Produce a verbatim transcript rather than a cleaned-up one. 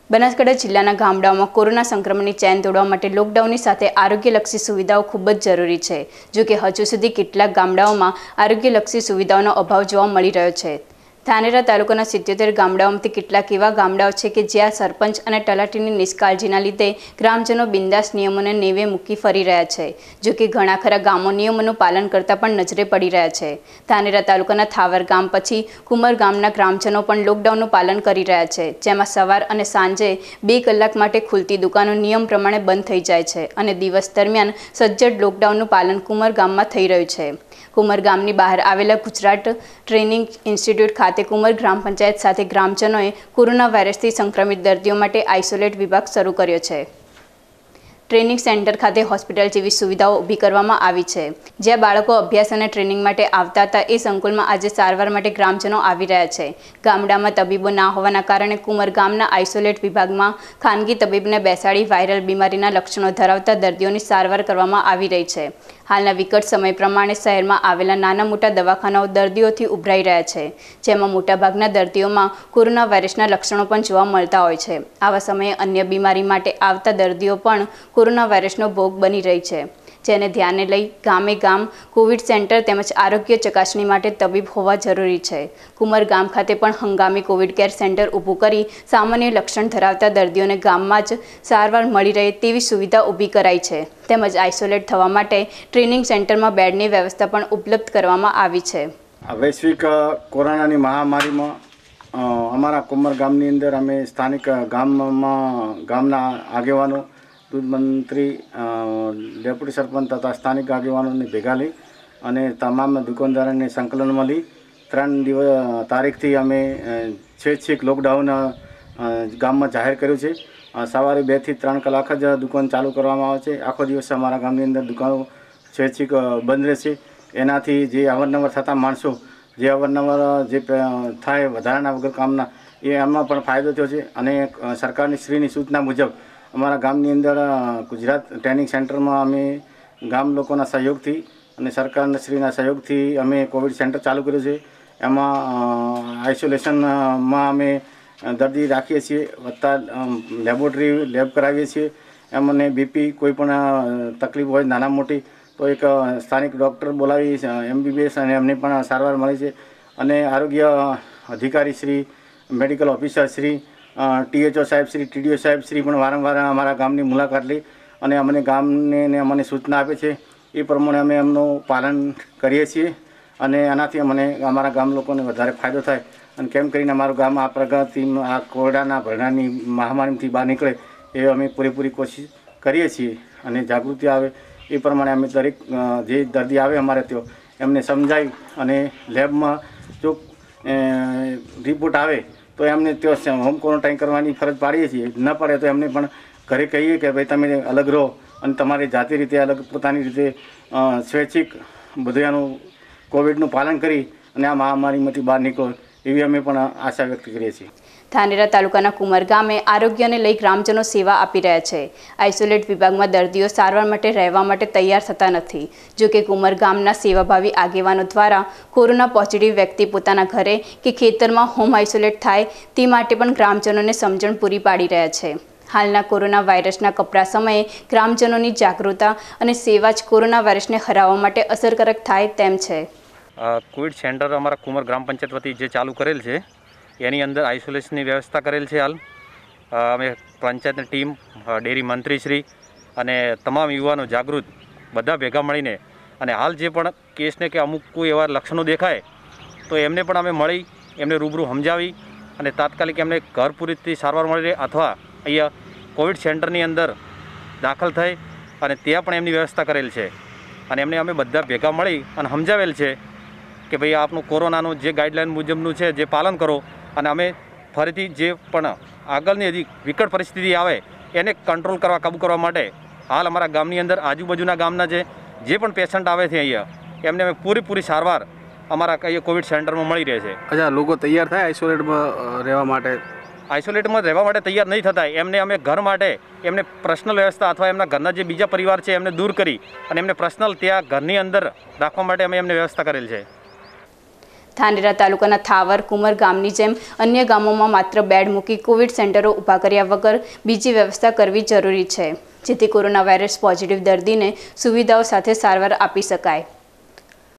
બનાસકાંઠા જિલ્લાના ગામડાઓમાં કોરોના સંક્રમણની ચેન તોડવા માટે લોકડાઉનની સાથે આરોગ્યલક્ષી સુવિધાઓ ખૂબ જ જરૂરી છે। જો કે હજુ સુધી કેટલાક ગામડાઓમાં આરોગ્યલક્ષી સુવિધાઓનો અભાવ જોવા મળી રહ્યો છે। ધાનેરા તાલુકાના સિત્યોતેર ગામડાઓમાંથી કેટલાક એવા ગામડાઓ છે કે જ્યાં સરપંચ અને તલાટીની નિષ્કાળજીના લીધે ગ્રામજનો બિંદાસ નિયમોને નેવે મૂકી ફરી રહ્યા છે। જો કે ઘણા ખરા ગામો નિયમોનું પાલન કરતા પણ નજરે પડી રહ્યા છે। ધાનેરા તાલુકાના થાવર ગામ પછી કુમર ગામના ગ્રામજનો પણ લોકડાઉનનું પાલન કરી રહ્યા છે, જેમાં સવાર અને સાંજે બે કલાક માટે ખુલતી દુકાનો નિયમ પ્રમાણે બંધ થઈ જાય છે અને દિવસ દરમિયાન સજ્જડ લોકડાઉનનું પાલન કુમર ગામમાં થઈ રહ્યું છે। કુમર ગામની બહાર આવેલા ગુજરાત ટ્રેનિંગ ઇન્સ્ટિટ્યૂટ ખાતે કુમર ગ્રામ પંચાયત સાથે ગ્રામજનોએ કોરોના વાયરસથી સંક્રમિત દર્દીઓ માટે આઇસોલેટ વિભાગ શરૂ કર્યો છે। ટ્રેનિંગ સેન્ટર ખાતે હોસ્પિટલ જેવી સુવિધાઓ ઊભી કરવામાં આવી છે, જ્યાં બાળકો અભ્યાસ અને ટ્રેનિંગ માટે આવતા હતા એ સંકુલમાં આજે સારવાર માટે ગ્રામજનો આવી રહ્યા છે। ગામડામાં તબીબો ના હોવાના કારણે કુમર ગામના આઇસોલેટ વિભાગમાં ખાનગી તબીબને બેસાડી વાયરલ બીમારીના લક્ષણો ધરાવતા દર્દીઓની સારવાર કરવામાં આવી રહી છે। હાલના વિકટ સમય પ્રમાણે શહેરમાં આવેલા નાના મોટા દવાખાનાઓ દર્દીઓથી ઉભરાઈ રહ્યા છે, જેમાં મોટાભાગના દર્દીઓમાં કોરોના વાયરસના લક્ષણો પણ જોવા મળતા હોય છે। આવા સમયે અન્ય બીમારી માટે આવતા દર્દીઓ પણ કોરોના વાયરસનો ભોગ બની રહી છે, જેને ધ્યાને લઈ ગામે ગામ કોવિડ સેન્ટર તેમજ આરોગ્ય ચકાસણી માટે તબીબ હોવા જરૂરી છે। કુમર ગામ ખાતે પણ હંગામી કોવિડ કેર સેન્ટર ઊભું કરી સામાન્ય લક્ષણ ધરાવતા દર્દીઓને ગામમાં જ સારવાર મળી રહે તેવી સુવિધા ઊભી કરાઈ છે, તેમજ આઇસોલેટ થવા માટે ટ્રેનિંગ સેન્ટરમાં બેડની વ્યવસ્થા પણ ઉપલબ્ધ કરવામાં આવી છે। વૈશ્વિક કોરોનાની મહામારીમાં અમારા કુમર ગામની અંદર અમે સ્થાનિક ગામમાં ગામના આગેવાનો, દૂધ મંત્રી, ડેપ્યુટી સરપંચ તથા સ્થાનિક આગેવાનોને ભેગા લઈ અને તમામ દુકાનદારોને સંકલનમાં લઈ ત્રણ દિવસ તારીખથી અમે સ્વૈચ્છિક લોકડાઉન ગામમાં જાહેર કર્યું છે। સવારે બેથી ત્રણ કલાક જ દુકાન ચાલુ કરવામાં આવે છે। આખો દિવસ અમારા ગામની અંદર દુકાનો સ્વૈચ્છિક બંધ રહેશે। એનાથી જે અવારનવાર થતા માણસો જે અવારનવાર જે થાય વધારાના વગર કામના એ એમાં પણ ફાયદો થયો છે અને સરકારની શ્રીની સૂચના મુજબ અમારા ગામની અંદર ગુજરાત ટ્રેનિંગ સેન્ટરમાં અમે ગામ લોકોના સહયોગથી અને સરકારના શ્રીના સહયોગથી અમે કોવિડ સેન્ટર ચાલુ કર્યું છે। એમાં આઇસોલેશનમાં અમે દર્દી રાખીએ છીએ, વત્તા લેબોરેટરી લેબ કરાવીએ છીએ। એમને બીપી કોઈ પણ તકલીફ હોય નાના મોટી તો એક સ્થાનિક ડૉક્ટર બોલાવી એમબીબીએસ અને એમને પણ સારવાર મળે છે અને આરોગ્ય અધિકારી Shri, medical officer Shri, THO સાહેબ શ્રી, ટીડીઓ સાહેબ શ્રી પણ વારંવાર અમારા ગામની મુલાકાત લઈ અને અમને ગામને અમને સૂચના આપે છે। એ પ્રમાણે અમે એમનું પાલન કરીએ છીએ અને આનાથી અમને અમારા ગામ લોકોને વધારે ફાયદો થાય અને કેમ કરીને અમારું ગામ આ પ્રગતિ આ કોરોનાના ભરણાની મહામારીથી બહાર નીકળે એ અમે પૂરેપૂરી કોશિશ કરીએ છીએ અને જાગૃતિ આવે એ પ્રમાણે અમે દરેક જે દર્દી આવે અમારે ત્યાં એમને સમજાવી અને લેબમાં જો રિપોર્ટ આવે તો એમને ત્યાં હોમ ક્વોરન્ટાઇન કરવાની ફરજ પાડીએ છીએ। ન પડે તો એમને પણ ઘરે કહીએ કે ભાઈ તમે અલગ રહો અને તમારી જાતિ રીતે અલગ પોતાની રીતે સ્વૈચ્છિક બધું કોવિડનું પાલન કરી અને આ મહામારીમાંથી બહાર નીકળો એવી અમે પણ આશા વ્યક્ત કરીએ છીએ। ધાનેરા તાલુકાના કુમર ગામે આરોગ્યને લઈ ગ્રામજનો સેવા આપી રહ્યા છે। આઇસોલેટ વિભાગમાં દર્દીઓ સારવાર માટે રહેવા માટે તૈયાર થતા નથી। જો કે કુમર ગામના સેવાભાવી આગેવાનો દ્વારા કોરોના પોઝિટિવ વ્યક્તિ પોતાના ઘરે કે ખેતરમાં હોમ આઇસોલેટ થાય તે માટે પણ ગ્રામજનોને સમજણ પૂરી પાડી રહ્યા છે। હાલના કોરોના વાયરસના કપરા સમયે ગ્રામજનોની જાગૃતતા અને સેવા જ કોરોના વાયરસને હરાવવા માટે અસરકારક થાય તેમ છે। કોવિડ સેન્ટર અમારા કુમર ગ્રામ પંચાયત વતી જે ચાલુ કરેલ છે એની અંદર આઇસોલેશનની વ્યવસ્થા કરેલ છે। હાલ અમે પંચાયતની ટીમ, ડેરી મંત્રીશ્રી અને તમામ યુવાનો જાગૃત બધા ભેગા મળીને અને હાલ જે પણ કેસને કે અમુક કોઈ એવા લક્ષણો દેખાય તો એમને પણ અમે મળી એમને રૂબરૂ સમજાવી અને તાત્કાલિક એમને ઘર પૂરીથી સારવાર મળી રહે અથવા અહીંયા કોવિડ સેન્ટરની અંદર દાખલ થઈ અને ત્યાં પણ એમની વ્યવસ્થા કરેલ છે અને એમને અમે બધા ભેગા મળી અને સમજાવેલ છે કે ભાઈ આપનું કોરોનાનું જે ગાઈડલાઇન મુજબનું છે જે પાલન કરો અને અમે ફરીથી જે પણ આગળની હજી વિકટ પરિસ્થિતિ આવે એને કંટ્રોલ કરવા કાબૂ કરવા માટે હાલ અમારા ગામની અંદર આજુબાજુના ગામના જે જે પણ પેશન્ટ આવે છે અહીંયા એમને અમે પૂરેપૂરી સારવાર અમારા અહીંયા કોવિડ સેન્ટરમાં મળી રહે છે। અચ્છા, લોકો તૈયાર થાય આઇસોલેટમાં રહેવા માટે? આઇસોલેટમાં રહેવા માટે તૈયાર નહીં થતા, એમને અમે ઘર માટે એમને પર્સનલ વ્યવસ્થા અથવા એમના ઘરના જે બીજા પરિવાર છે એમને દૂર કરી અને એમને પર્સનલ ત્યાં ઘરની અંદર રાખવા માટે અમે એમને વ્યવસ્થા કરેલ છે। ધાનેરા તાલુકાના થાવર કુમર ગામની જેમ અન્ય ગામોમાં માત્ર બેડ મૂકી કોવિડ સેન્ટરો ઊભા કર્યા વગર બીજી વ્યવસ્થા કરવી જરૂરી છે, જેથી કોરોના વાયરસ પોઝિટિવ દર્દીને સુવિધાઓ સાથે સારવાર આપી શકાય।